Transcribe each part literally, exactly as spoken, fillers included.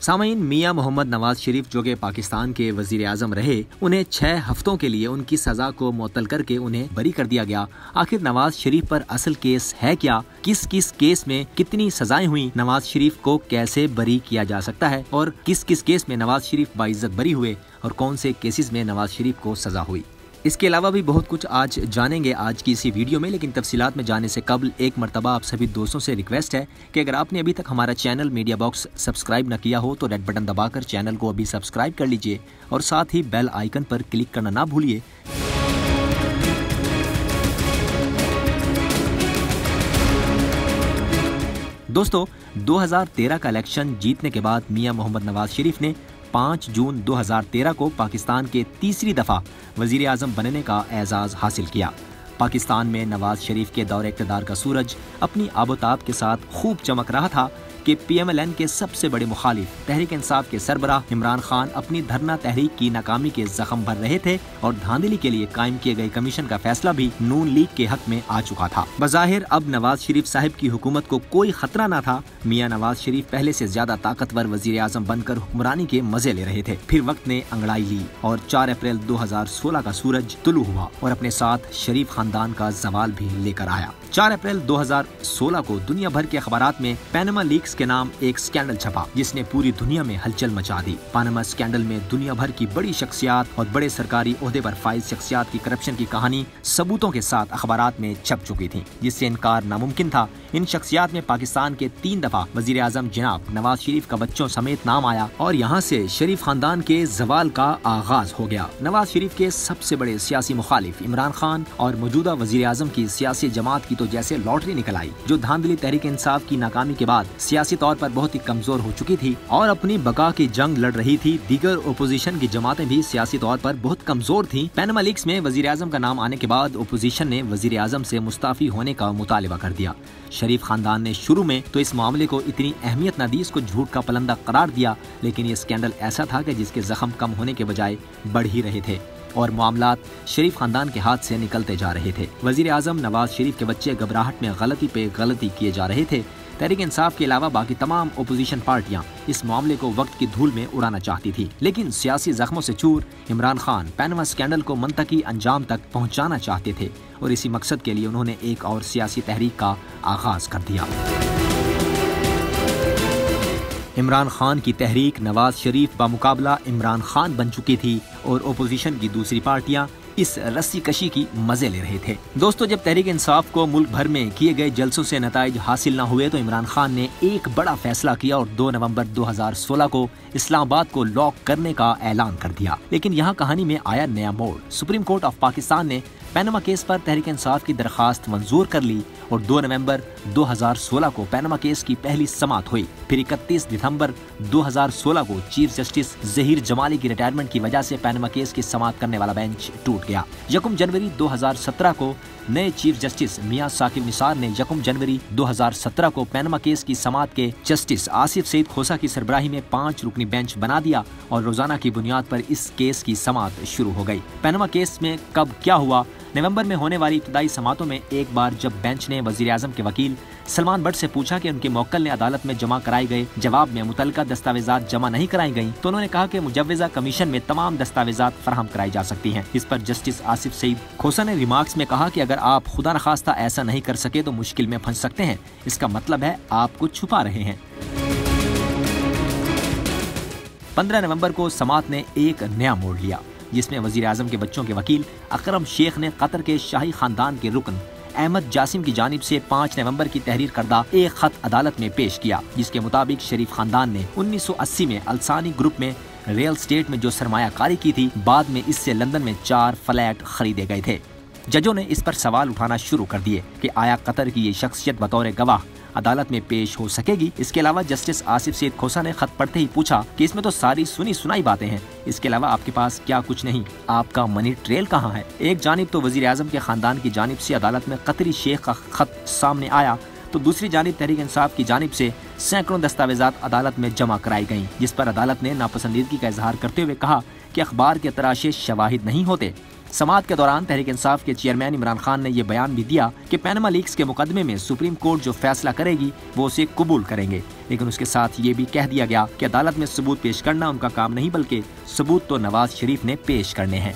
सामीन, मियां मोहम्मद नवाज शरीफ जो कि पाकिस्तान के वजीर आजम रहे, उन्हें छह हफ्तों के लिए उनकी सजा को मुअत्तल करके उन्हें बरी कर दिया गया। आखिर नवाज शरीफ पर असल केस है क्या? किस किस केस में कितनी सजाएं हुई? नवाज शरीफ को कैसे बरी किया जा सकता है? और किस किस केस में नवाज शरीफ बाइज्जत बरी हुए और कौन से केसेस में नवाज शरीफ को सजा हुई? इसके अलावा भी बहुत कुछ आज जानेंगे आज की इसी वीडियो में। लेकिन तफसीलात में जाने से कबल एक मरतबा आप सभी दोस्तों से रिक्वेस्ट है कि अगर आपने अभी तक हमारा चैनल मीडिया बॉक्स सब्सक्राइब न किया हो तो रेड बटन दबाकर चैनल को अभी सब्सक्राइब कर लीजिए और साथ ही बेल आइकन पर क्लिक करना ना भूलिए। दोस्तों, दो हज़ार तेरह का इलेक्शन जीतने के बाद मियां मोहम्मद नवाज शरीफ ने पाँच जून दो हज़ार तेरह को पाकिस्तान के तीसरी दफा वजीर आजम बनने का एजाज हासिल किया। पाकिस्तान में नवाज शरीफ के दौरे इक़्तिदार का सूरज अपनी आबोताब के साथ खूब चमक रहा था कि पी एम एल एन के सबसे बड़े मुखालिफ तहरीक इंसाफ के सरबराह इमरान खान अपनी धरना तहरीक की नाकामी के जख्म भर रहे थे और धांधली के लिए कायम किए गए कमीशन का फैसला भी नून लीग के हक में आ चुका था। बज़ाहिर अब नवाज शरीफ साहब की हुकूमत को कोई खतरा न था। मियां नवाज शरीफ पहले से ज्यादा ताकतवर वजीर आजम बनकर हुक्मरानी के मजे ले रहे थे। फिर वक्त ने अंगड़ाई ली और चार अप्रैल दो हज़ार सोलह का सूरज तुलू हुआ और अपने साथ शरीफ खानदान का जवाल भी लेकर आया। चार अप्रैल दो हज़ार सोलह को दुनिया भर के अखबारात में पैनामा लीक्स के नाम एक स्कैंडल छपा जिसने पूरी दुनिया में हलचल मचा दी। पानामा स्कैंडल में दुनिया भर की बड़ी शख्सियात और बड़े सरकारी ओहदे पर फाइज शख्सियात की करप्शन की कहानी सबूतों के साथ अखबारात में छप चुकी थी, जिससे इनकार नामुमकिन था। इन शख्सियात में पाकिस्तान के तीन दफा वजीर आजम जनाब नवाज शरीफ का बच्चों समेत नाम आया और यहाँ से शरीफ खानदान के जवाल का आगाज हो गया। नवाज शरीफ के सबसे बड़े सियासी मुखालिफ इमरान खान और मौजूदा वजीर आजम की सियासी जमात की तो जैसे लॉटरी निकल आई, जो धांधली तहरीक इंसाफ की नाकामी के बाद सियासी तौर पर बहुत ही कमजोर हो चुकी थी और अपनी बका की जंग लड़ रही थी। दीगर ओपोजिशन की जमातें भी सियासी तौर पर बहुत कमजोर थीं। पैनामा लीक्स में वजीर आजम का नाम आने के बाद ओपोजिशन ने वजीर आजम से मुस्ताफी होने का मुतालिबा कर दिया। शरीफ खानदान ने शुरू में तो इस मामले को इतनी अहमियत न दी, इसको झूठ का पलंदा करार दिया, लेकिन ये स्कैंडल ऐसा था कि जिसके जख्म कम होने के बजाय बढ़ ही रहे थे और मामलात शरीफ खानदान के हाथ से निकलते जा रहे थे। वजीर आजम नवाज शरीफ के बच्चे घबराहट में गलती पे गलती किए जा रहे थे। तहरीक इंसाफ के अलावा बाकी तमाम ओपोजिशन पार्टियां इस मामले को वक्त की धूल में उड़ाना चाहती थी, लेकिन सियासी जख्मों से चूर इमरान खान पैनामा स्कैंडल को मंतकी अंजाम तक पहुंचाना चाहते थे और इसी मकसद के लिए उन्होंने एक और सियासी तहरीक का आगाज कर दिया। इमरान खान की तहरीक नवाज शरीफ बामुकाबला इमरान खान बन चुकी थी और ओपोजिशन की दूसरी पार्टियां इस रस्सी कशी की मजे ले रहे थे। दोस्तों, जब तहरीक इंसाफ को मुल्क भर में किए गए जलसों से नताइज हासिल न हुए तो इमरान खान ने एक बड़ा फैसला किया और दो नवंबर दो हज़ार सोलह को इस्लामाबाद को लॉक करने का ऐलान कर दिया। लेकिन यहाँ कहानी में आया नया मोड़। सुप्रीम कोर्ट ऑफ पाकिस्तान ने पैनामा केस पर तहरीक इंसाफ की दरखास्त मंजूर कर ली और दो नवंबर दो हज़ार सोलह को पैनामा केस की पहली समाअत हुई। फिर इकतीस दिसंबर दो हज़ार सोलह को चीफ जस्टिस जहीर जमाली की रिटायरमेंट की वजह से पैनामा केस की समाअत करने वाला बेंच टूट गया। यकम जनवरी दो हज़ार सत्रह को नए चीफ जस्टिस मियां साकिब निसार ने यकम जनवरी दो हज़ार सत्रह को पैनामा केस की समाअत के जस्टिस आसिफ सईद खोसा की सरबराही में पाँच रुकनी बेंच बना दिया और रोजाना की बुनियाद पर इस केस की समाअत शुरू हो गई। पैनामा केस में कब क्या हुआ? नवंबर में होने वाली इब्तदाई समातों में एक बार जब बेंच ने वजीर आजम के वकील सलमान भट्ट से पूछा कि उनके मौक्कल ने अदालत में जमा कराए गए जवाब में मुतल्लिका दस्तावेजात जमा नहीं कराई गयी, तो उन्होंने कहा कि मुजव्वजा कमीशन में तमाम दस्तावेजात फराहम कराई जा सकती हैं। इस पर जस्टिस आसिफ सईद खोसा ने रिमार्क्स में कहा कि अगर आप खुदा न खास्ता ऐसा नहीं कर सके तो मुश्किल में फंस सकते हैं। इसका मतलब है आप कुछ छुपा रहे हैं। पंद्रह नवंबर को समाअत ने एक नया मोड़ लिया, जिसमें वजीर आजम के बच्चों के वकील अकरम शेख ने कतर के शाही खानदान के रुकन अहमद जासिम की जानिब से पाँच नवंबर की तहरीर करदा एक खत अदालत में पेश किया, जिसके मुताबिक शरीफ खानदान ने उन्नीस सौ अस्सी में अलसानी ग्रुप में रियल स्टेट में जो सरमायाकारी की थी, बाद में इससे लंदन में चार फ्लैट खरीदे गए थे। जजों ने इस पर सवाल उठाना शुरू कर दिए कि आया कतर की ये शख्सियत बतौर गवाह अदालत में पेश हो सकेगी। इसके अलावा जस्टिस आसिफ सईद खोसा ने खत पढ़ते ही पूछा कि इसमें तो सारी सुनी सुनाई बातें हैं, इसके अलावा आपके पास क्या कुछ नहीं? आपका मनी ट्रेल कहाँ है? एक जानिब तो वजीर आजम के खानदान की जानिब से अदालत में कतरी शेख का खत सामने आया, तो दूसरी जानिब तहरीक इंसाफ की जानिब से सैकड़ों दस्तावेजात अदालत में जमा कराई गयी, जिस पर अदालत ने नापसंदीदगी का इजहार करते हुए कहा कि अखबार के तराशे शवाहिद नहीं होते। समाअत के दौरान तहरीक इंसाफ के चेयरमैन इमरान खान ने ये बयान भी दिया कि पैनामा लीक्स के मुकदमे में सुप्रीम कोर्ट जो फैसला करेगी वो उसे कबूल करेंगे, लेकिन उसके साथ ये भी कह दिया गया कि अदालत में सबूत पेश करना उनका काम नहीं, बल्कि सबूत तो नवाज शरीफ ने पेश करने हैं।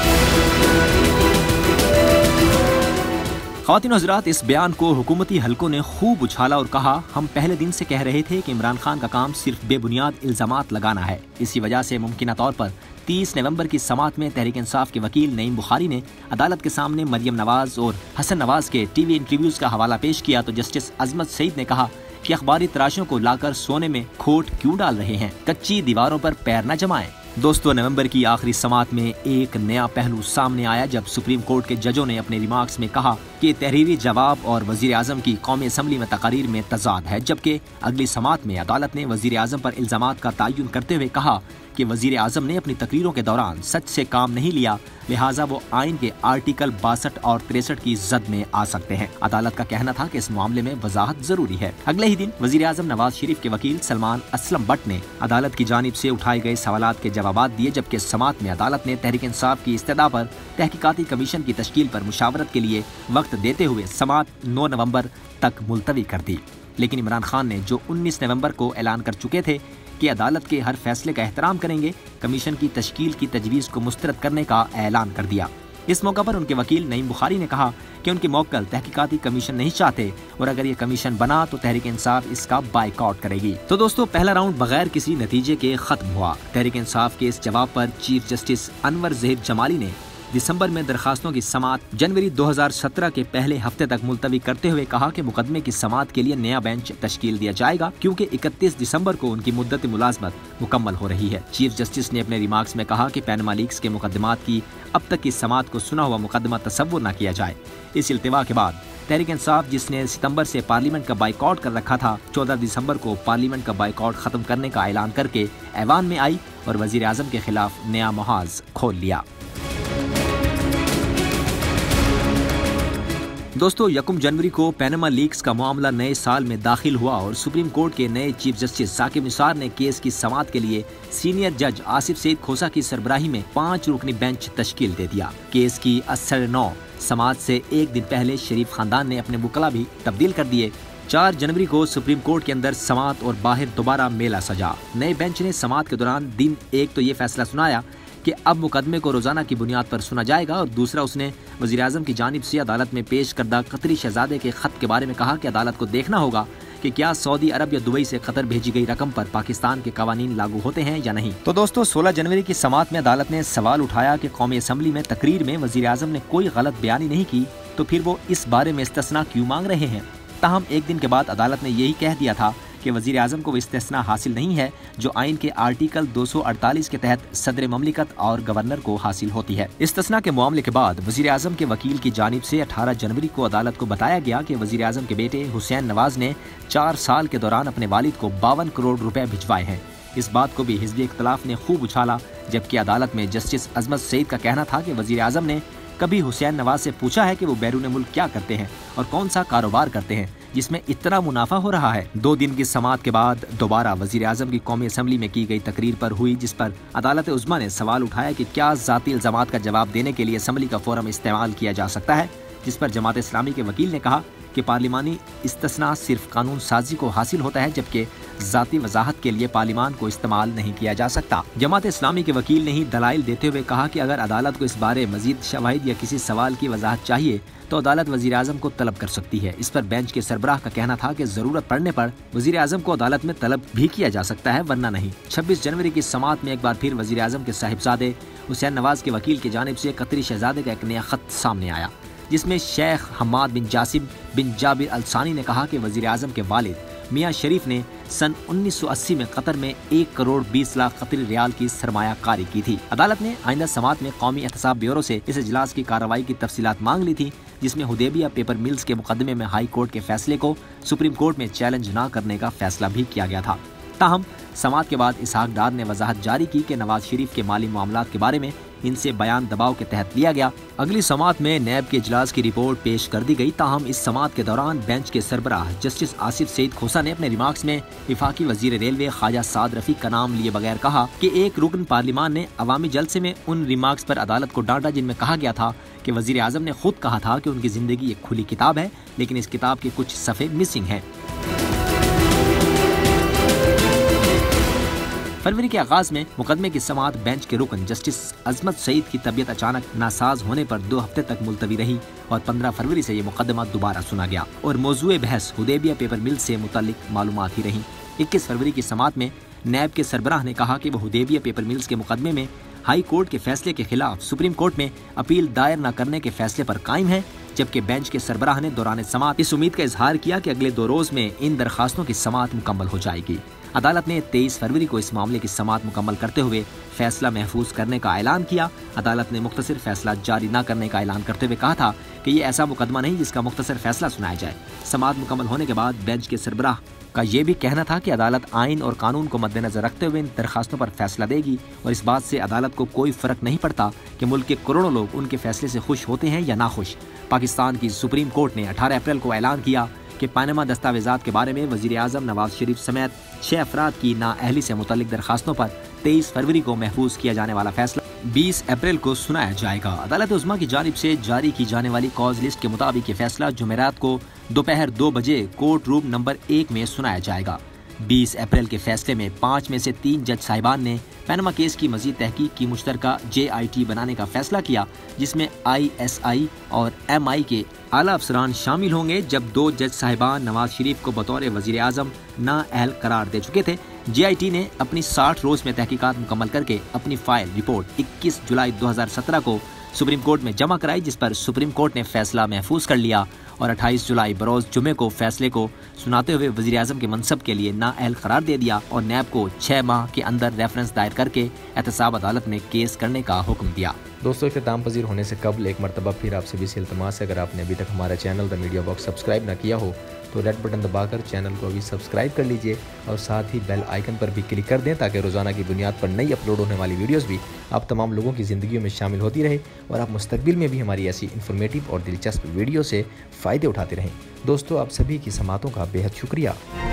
ख़वातीन हज़रात, इस बयान को हुकूमती हलकों ने खूब उछाला और कहा, हम पहले दिन से कह रहे थे कि इमरान खान का काम सिर्फ बेबुनियाद इल्ज़ामात लगाना है। इसी वजह से मुमकिन तौर पर तीस नवंबर की समाअत में तहरीक इंसाफ के वकील नईम बुखारी ने अदालत के सामने मरियम नवाज और हसन नवाज के टीवी इंटरव्यूज का हवाला पेश किया तो जस्टिस अजमत सईद ने कहा कि अखबारी तराशों को लाकर सोने में खोट क्यों डाल रहे हैं, कच्ची दीवारों पर पैर न जमाएं। दोस्तों, नवंबर की आखिरी समाअत में एक नया पहलू सामने आया जब सुप्रीम कोर्ट के जजों ने अपने रिमार्क्स में कहा कि तहरीरी जवाब और वजीर आजम की कौमी असम्बली में तकारीर में तजाद है, जबकि अगली समाअत में अदालत ने वजीर आजम पर इल्जामात का तयन करते हुए कहा कि वजीर आजम ने अपनी तकरीरों के दौरान सच से काम नहीं लिया, लिहाजा वो आइन के आर्टिकल बासठ और तिरसठ की जद में आ सकते हैं। अदालत का कहना था कि इस मामले में वजाहत जरूरी है। अगले ही दिन वजीर आजम नवाज शरीफ के वकील सलमान असलम बट ने अदालत की जानिब से उठाए गए सवालात के जवाब दिए, जबकि समाअत में अदालत ने तहरीक इंसाफ की इस्तदा पर तहकीकाती कमीशन की तश्कील पर मुशावरत के लिए वक्त देते हुए समाअत नौ नवंबर तक मुलतवी कर दी। लेकिन इमरान खान ने जो उन्नीस नवंबर को ऐलान कर चुके थे कि अदालत के हर फैसले का एहतराम करेंगे, कमीशन की तश्कील की तजवीज़ को मुस्तरद करने का ऐलान कर दिया। इस मौका पर उनके वकील नईम बुखारी ने कहा कि उनके मौक्कल तहकीकाती कमीशन नहीं चाहते और अगर ये कमीशन बना तो तहरीक इंसाफ इसका बाइकआउट करेगी। तो दोस्तों, पहला राउंड बगैर किसी नतीजे के खत्म हुआ। तहरीक इंसाफ के इस जवाब पर चीफ जस्टिस अनवर ज़हीर जमाली ने दिसंबर में दरखास्तों की समाअत जनवरी दो हज़ार सत्रह के पहले हफ्ते तक मुलतवी करते हुए कहा कि मुकदमे की समाअत के लिए नया बेंच तश्कील दिया जाएगा, क्योंकि इकतीस दिसंबर को उनकी मुद्दत मुलाजमत मुकम्मल हो रही है। चीफ जस्टिस ने अपने रिमार्क्स में कहा कि पैनामा लीक्स के मुकदमात की अब तक की समाअत को सुना हुआ मुकदमा तसव्वुर न किया जाए। इस इल्तिवा के बाद तहरीक इंसाफ, जिसने सितंबर से पार्लियामेंट का बाइकआउट कर रखा था, चौदह दिसंबर को पार्लियामेंट का बाइकआउट खत्म करने का ऐलान करके ऐवान में आई और वजीर आजम के खिलाफ नया मुहाज खोल लिया। दोस्तों, यकम जनवरी को पैनामा लीक्स का मामला नए साल में दाखिल हुआ और सुप्रीम कोर्ट के नए चीफ जस्टिस साकिब निसार ने केस की समाअत के लिए सीनियर जज आसिफ सईद खोसा की सरबराही में पाँच रुकनी बेंच तश्कील दे दिया। केस की असर नौ समाअत से एक दिन पहले शरीफ खानदान ने अपने वकला भी तब्दील कर दिए। चार जनवरी को सुप्रीम कोर्ट के अंदर समाअत और बाहर दोबारा मेला सजा। नए बेंच ने समाअत के दौरान दिन एक तो ये फैसला सुनाया कि अब मुकदमे को रोजाना की बुनियाद पर सुना जाएगा और दूसरा, उसने वजीर आजम की जानिब से अदालत में पेश करदा कतरी शहजादे के खत के बारे में कहा कि अदालत को देखना होगा कि क्या सऊदी अरब या दुबई से कतर भेजी गई रकम पर पाकिस्तान के कवानीन लागू होते हैं या नहीं। तो दोस्तों, सोलह जनवरी की समाअत में अदालत ने सवाल उठाया कि कौमी असम्बली में तकरीर में वजीर आजम ने कोई गलत बयानी नहीं की, तो फिर वो इस बारे में इस्तिस्ना क्यों मांग रहे हैं। ताहम एक दिन के बाद अदालत ने यही कह दिया था कि वजीर आजम को वो इस्तिस्ना हासिल नहीं है जो आइन के आर्टिकल दो सौ अड़तालीस के तहत सदर ममलिकत और गवर्नर को हासिल होती है। इस्तिस्ना के मामले के बाद वजीर आजम के वकील की जानिब से अठारह जनवरी को अदालत को बताया गया कि वजीर आजम के बेटे हुसैन नवाज ने चार साल के दौरान अपने वालिद को बावन करोड़ रुपए भिजवाए हैं। इस बात को भी हिज़्ब इख्तिलाफ ने खूब उछाला, जबकि अदालत में जस्टिस अजमत सईद का कहना था कि वजीर आजम ने कभी हुसैन नवाज से पूछा है कि वो बैरून मुल्क क्या करते हैं और कौन सा कारोबार करते हैं जिसमें इतना मुनाफा हो रहा है। दो दिन की समाअत के बाद दोबारा वजीर आजम की कौमी असम्बली में की गई तकरीर पर हुई, जिस पर अदालत उज़्मा ने सवाल उठाया कि क्या ज़ाती इल्ज़ामात का जवाब देने के लिए असम्बली का फोरम इस्तेमाल किया जा सकता है, जिस पर जमात इस्लामी के वकील ने कहा कि पार्लिमानी इस्तिस्ना सिर्फ कानून साजी को हासिल होता है, जबकि ज़ाती वजाहत के लिए पार्लिमान को इस्तेमाल नहीं किया जा सकता। जमात इस्लामी के वकील ने ही दलाइल देते हुए कहा कि अगर अदालत को इस बारे मजीद शवाहिद या किसी सवाल की वजाहत चाहिए तो अदालत वजीर आजम को तलब कर सकती है। इस पर बेंच के सरबराह का कहना था कि जरूरत पड़ने पर वजीर आजम को अदालत में तलब भी किया जा सकता है, वरना नहीं। छब्बीस जनवरी की समाअत में एक बार फिर वजीर आजम के साहिबजादे हुसैन नवाज के वकील की जानिब से कतरी शहजादे का एक नया खत सामने आया, जिसमें शेख हम्माद बिन जासिम बिन जाबिर अलसानी ने कहा कि वजीर आजम के वालिद मियाँ शरीफ ने सन उन्नीस सौ अस्सी में कतर में एक करोड़ बीस लाख कतरी रियाल की सरमाया कारी की थी। अदालत ने आइंदा समाअत में कौमी एहतसाब ब्यूरो से इस इजलास की कार्रवाई की तफसीलात मांग ली थी, जिसमें हुदैबिया पेपर मिल्स के मुकदमे में हाई कोर्ट के फैसले को सुप्रीम कोर्ट में चैलेंज न करने का फैसला भी किया गया था। تاہم سماعت کے بعد اسحاق ڈار نے وضاحت جاری کی کہ نواز شریف کے مالی معاملات کے بارے میں ان سے بیان دباؤ کے تحت لیا گیا۔ اگلی سماعت میں نیب کے اجلاس کی رپورٹ پیش کر دی گئی، تاہم اس سماعت کے دوران بینچ کے سربراہ جسٹس آصف سعید کھوسا نے اپنے ریمارکس میں وفاقی وزیر ریلوے خواجہ سعد رفیق کا نام لیے بغیر کہا کہ ایک رکن پارلیمان نے عوامی جلسے میں ان ریمارکس پر عدالت کو ڈانٹا جن میں کہا گیا تھا کہ وزیر اعظم نے خود کہا تھا کہ ان کی زندگی ایک کھلی کتاب ہے، لیکن اس کتاب کے کچھ صفحے مسنگ ہیں۔ فروری کے آغاز میں مقدمے کی سماعت بینچ کے رکن جسٹس عظمت سعید کی طبیعت اچانک ناساز ہونے پر دو ہفتے تک ملتوی رہی اور پندرہ فروری سے یہ مقدمہ دوبارہ سنا گیا اور موضوع بحث حدیبیہ پیپر مل سے متعلق معلومات ہی رہیں۔ اکیس فروری کی سماعت میں نیب کے سربراہ نے کہا کہ وہ حدیبیہ پیپر ملز کے مقدمے میں ہائی کورٹ کے فیصلے کے خلاف سپریم کورٹ میں اپیل دائر نہ کرنے کے فیصلے پر قائم ہے، جبکہ بینچ کے سربراہ نے دوران سماعت اس امید کا اظہار کیا کہ اگلے دو روز میں ان درخواستوں کی سماعت مکمل ہو جائے گی۔ عدالت نے تیئیس فروری کو اس معاملے کی سماعت مکمل کرتے ہوئے فیصلہ محفوظ کرنے کا اعلان کیا۔ عدالت نے مختصر فیصلہ جاری نہ کرنے کا اعلان کرتے ہوئے کہا تھا کہ یہ ایسا مقدمہ نہیں جس کا مختصر فیصلہ سنایا جائے۔ سماعت مکمل ہونے کے بعد بینچ کے سربراہ کا یہ بھی کہنا تھا کہ عدالت آئین اور قانون کو مد نظر رکھتے ہوئے ان درخواستوں پر فیصلہ دے گی اور اس بات سے عدالت کو کوئی فرق نہیں پڑتا کہ ملک کے کروڑوں لوگ ان کے فیصلے سے خوش ہوتے ہیں یا ناخوش۔ پاکستان کی سپریم کورٹ نے اٹھارہ اپریل کو اعلان کیا کہ پاناما دستاویزات کے بارے میں وزیر اعظم نواز شریف سمیت چھ افراد کی نااہلی سے متعلق درخواستوں پر تیئیس فروری کو محفوظ کیا جانے والا فیصلہ بیس اپریل کو سنایا جائے گا۔ عدالت عظمیٰ کی جانب سے جاری کی جانے والی کاز لسٹ کے مطابق یہ فیصلہ جمعرات کو دوپہر دو بجے کورٹ روم نمبر ایک میں سنایا جائے گا۔ بیس اپریل کے فیصلے میں پانچ میں سے تین جج صاحبان نے پاناما کیس کی مزید تحقیق کی مشترکہ جے آئی ٹی بنانے کا فیصلہ کیا، جس میں آئی ایس آئی اور ایم آئی کے اعلیٰ افسران شامل ہوں گے، جب دو جج صاحبان نواز شریف کو بطور وزیر اعظم نااہل قرار دے چکے تھے۔ جے آئی ٹی نے اپنی ساٹھ روز میں تحقیقات مکمل کر کے اپنی فائل رپورٹ اکیس جولائی دو ہزار سترہ کو سپریم کورٹ میں جمع کرائی، جس پر سپریم کورٹ نے فیصلہ محفوظ کر لیا اور اٹھائیس جولائی بروز جمعے کو فیصلے کو سناتے ہوئے وزیر اعظم کے منصب کے لیے نااہل قرار دے دیا اور نیب کو چھ ماہ کے اندر ریفرنس دائر کر کے احتساب عدالت میں کیس کرنے کا حکم دیا۔ دوستوں، اختتام پذیر ہونے سے قبل ایک مرتبہ پھر آپ سے بھی التماس ہے، اگر آپ نے ابھی تک ہمارا channel the Media Box subscribe نہ کیا ہو تو ریڈ بٹن دبا کر چینل کو ابھی سبسکرائب کر لیجئے اور ساتھ ہی بیل آئیکن پر بھی کلک کر دیں تاکہ روزانہ کی بنیاد پر نئی اپلوڈ ہونے والی ویڈیوز بھی آپ تمام لوگوں کی زندگیوں میں شامل ہوتی رہے اور آپ مستقبل میں بھی ہماری ایسی انفارمیٹیو اور دلچسپ ویڈیو سے فائدے اٹھاتے رہیں۔ دوستوں، آپ سبھی کی سماعتوں کا بے حد شکریہ۔